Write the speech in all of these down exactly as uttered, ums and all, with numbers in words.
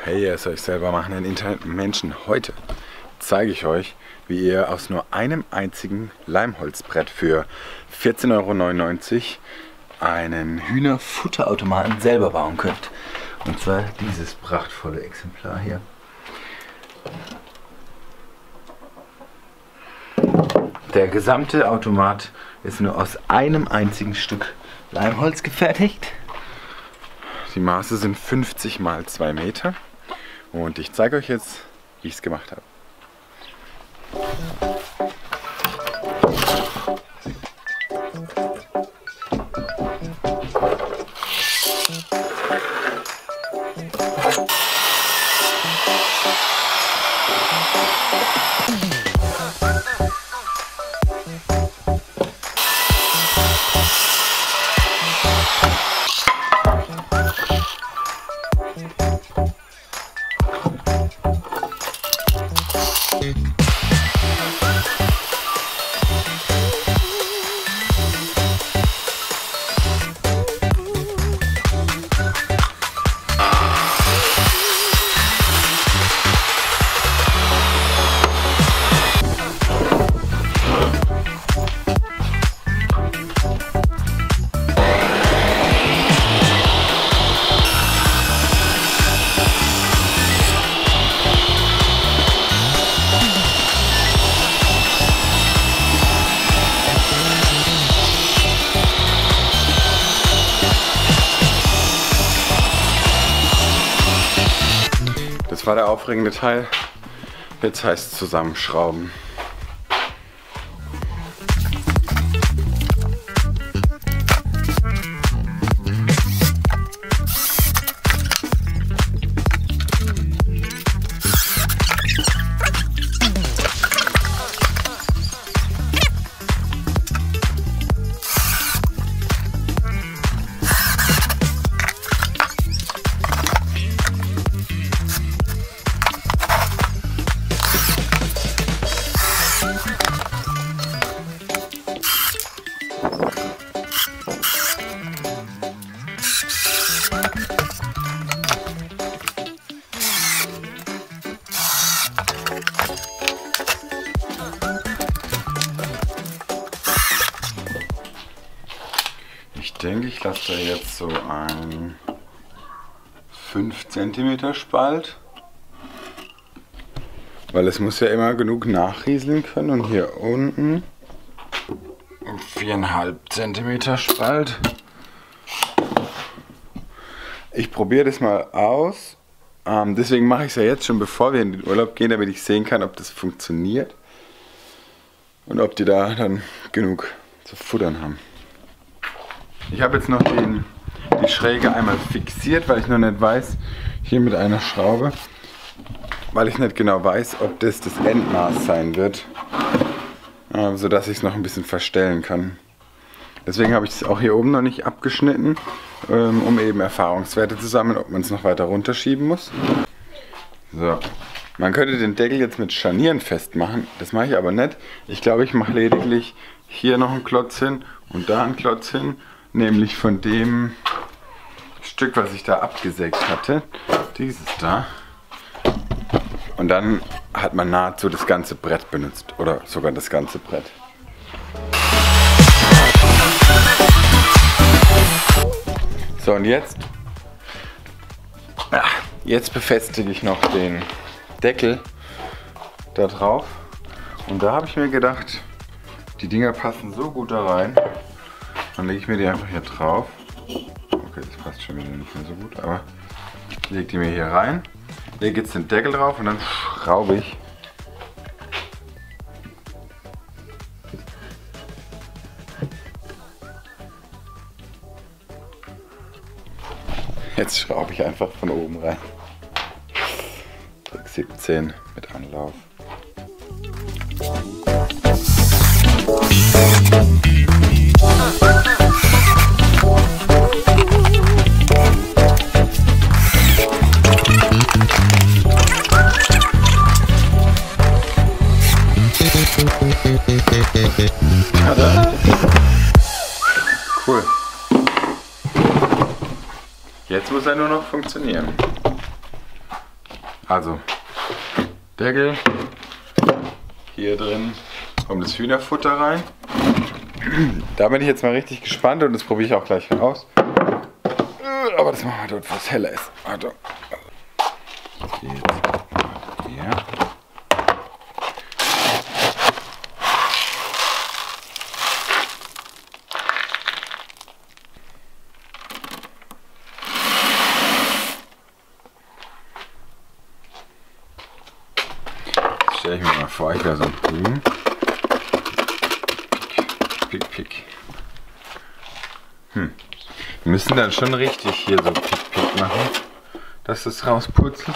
Hey, ihr es euch selber machenden Internetmenschen. Heute zeige ich euch, wie ihr aus nur einem einzigen Leimholzbrett für vierzehn Euro neunundneunzig einen Hühnerfutterautomaten selber bauen könnt. Und zwar dieses prachtvolle Exemplar hier. Der gesamte Automat ist nur aus einem einzigen Stück Leimholz gefertigt. Die Maße sind fünfzig mal zwei Meter und ich zeige euch jetzt, wie ich es gemacht habe. Das war der aufregende Teil. Jetzt heißt es zusammenschrauben. Ich denke, ich lasse da jetzt so einen fünf Zentimeter Spalt, weil es muss ja immer genug nachrieseln können, und hier unten vier Komma fünf Zentimeter Spalt. Ich probiere das mal aus, ähm, deswegen mache ich es ja jetzt schon, bevor wir in den Urlaub gehen, damit ich sehen kann, ob das funktioniert und ob die da dann genug zu futtern haben. Ich habe jetzt noch den, die Schräge einmal fixiert, weil ich noch nicht weiß, hier mit einer Schraube, weil ich nicht genau weiß, ob das das Endmaß sein wird, äh, sodass ich es noch ein bisschen verstellen kann. Deswegen habe ich es auch hier oben noch nicht abgeschnitten, ähm, um eben Erfahrungswerte zu sammeln, ob man es noch weiter runterschieben muss. So. Man könnte den Deckel jetzt mit Scharnieren festmachen, das mache ich aber nicht. Ich glaube, ich mache lediglich hier noch einen Klotz hin und da einen Klotz hin. Nämlich von dem Stück, was ich da abgesägt hatte, dieses da. Und dann hat man nahezu das ganze Brett benutzt, oder sogar das ganze Brett. So, und jetzt, ja, jetzt befestige ich noch den Deckel da drauf. Und da habe ich mir gedacht, die Dinger passen so gut da rein. Dann lege ich mir die einfach hier drauf. Okay, das passt schon wieder nicht mehr so gut, aber ich lege die mir hier rein. Lege jetzt den Deckel drauf und dann schraube ich. Jetzt schraube ich einfach von oben rein. Drück siebzehn mit Anlauf. Cool. Jetzt muss er nur noch funktionieren. Also, Deckel. Hier drin kommt das Hühnerfutter rein. Da bin ich jetzt mal richtig gespannt und das probiere ich auch gleich aus. Aber das machen wir dort, wo es heller ist. Warte. Hier. Stelle ich mir mal vor, ich wäre so ein Huhn. Pick, pick. Hm. Wir müssen dann schon richtig hier so pick, pick machen, dass es rauspurzelt.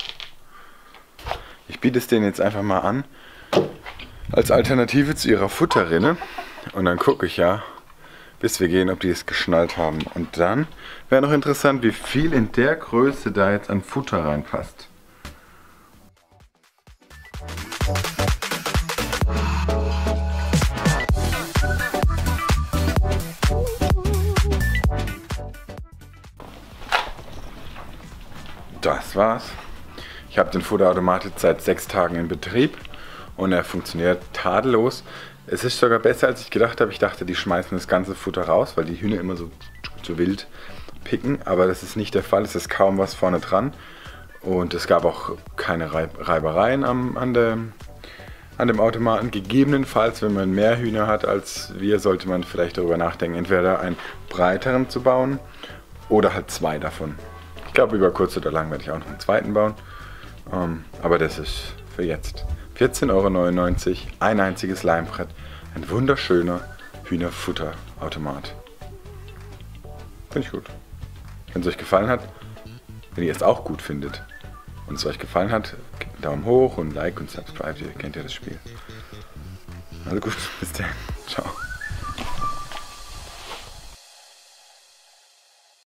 Ich biete es denen jetzt einfach mal an, als Alternative zu ihrer Futterrinne. Und dann gucke ich ja, bis wir gehen, ob die es geschnallt haben. Und dann wäre noch interessant, wie viel in der Größe da jetzt an Futter reinpasst. Das war's. Ich habe den Futterautomat jetzt seit sechs Tagen in Betrieb und er funktioniert tadellos. Es ist sogar besser, als ich gedacht habe. Ich dachte, die schmeißen das ganze Futter raus, weil die Hühner immer so, so wild picken. Aber das ist nicht der Fall. Es ist kaum was vorne dran. Und es gab auch keine Reibereien am, an, der, an dem Automaten. Gegebenenfalls, wenn man mehr Hühner hat als wir, sollte man vielleicht darüber nachdenken, entweder einen breiteren zu bauen oder halt zwei davon. Ich glaube, über kurz oder lang werde ich auch noch einen zweiten bauen. Um, aber das ist für jetzt vierzehn Euro neunundneunzig, ein einziges Leimbrett. Ein wunderschöner Hühnerfutterautomat. Finde ich gut. Wenn es euch gefallen hat, wenn ihr es auch gut findet und es euch gefallen hat, gebt einen Daumen hoch und Like und Subscribe. Ihr kennt ja das Spiel. Also gut, bis dann. Ciao.